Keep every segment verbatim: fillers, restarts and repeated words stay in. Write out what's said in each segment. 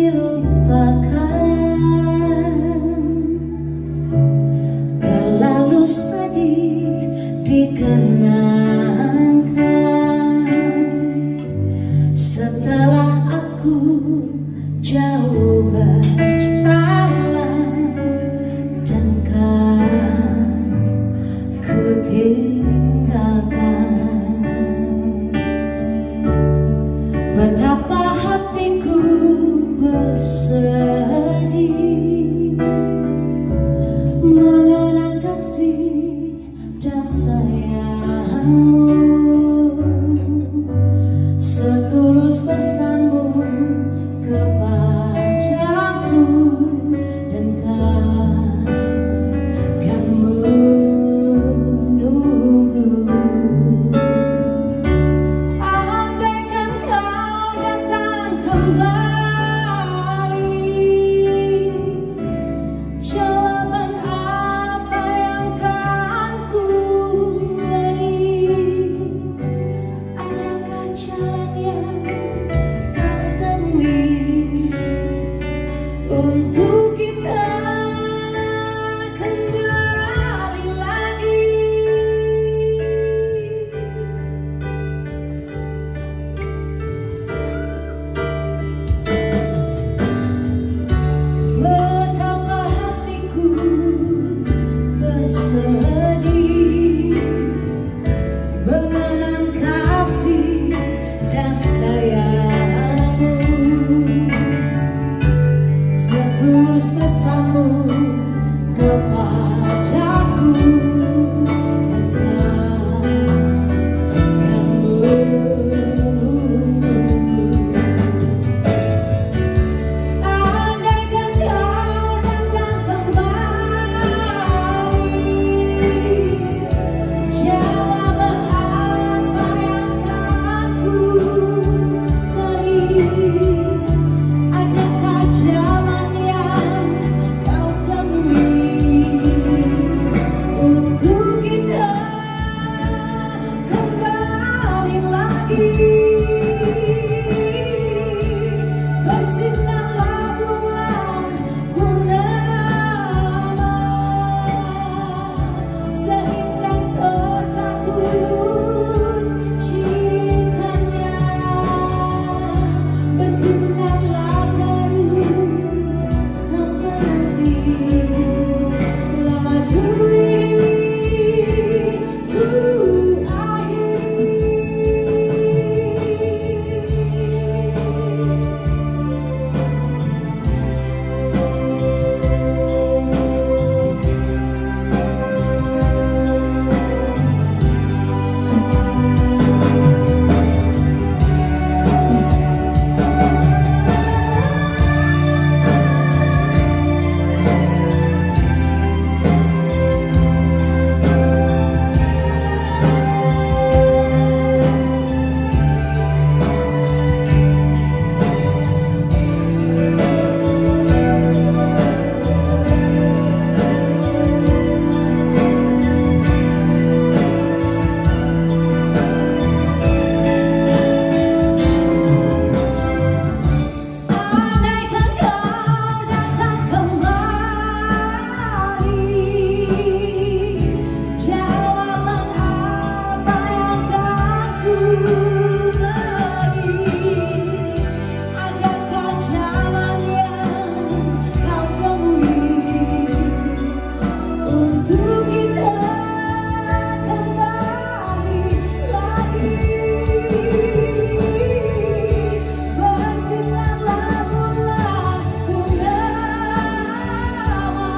dilupakan, terlalu sedih dikenangkan. Setelah aku jauh berjalan dan kau kutinggalkan, betapa hatiku bersedih mengenang kasih dan sayangmu, setulus pesanmu kepadaku, dan kau kan menunggu. Andaikan kau datang kembali, jawaban apa yang kan ku beri? Adakah jalan yang kau temui untuk kita kembali lagi? Betapa hatiku bersedih mengenang kasih dan sayangmu, setulus pesanmu kepadaku, dan kau kan menunggu. Andaikan kau datang kembali, jawaban apa yang kan ku beri? Adakah jalan yang kau temui untuk kita kembali lagi? Bersinarlah bulan purnama, seindah serta tulus cintanya. Bersinarlah terus sampai nanti lagu ini ku akhiri. Andaikan kau datang kembali, jawaban apa yang kan ku beri? Adakah jalan yang kau temui untuk kita kembali lagi? Bersinarlah bulan purnama,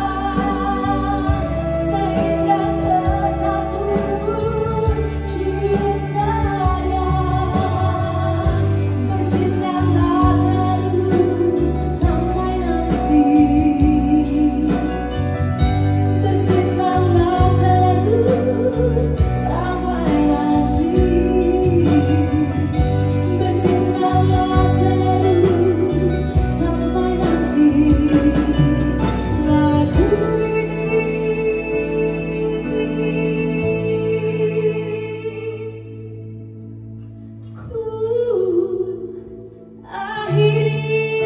seindah serta tulus cintanya. Bersinarlah terus sampai nanti. Bersinarlah terus sampai nanti. Bersinarlah terus sampai nanti. Lagu ini ku akhiri.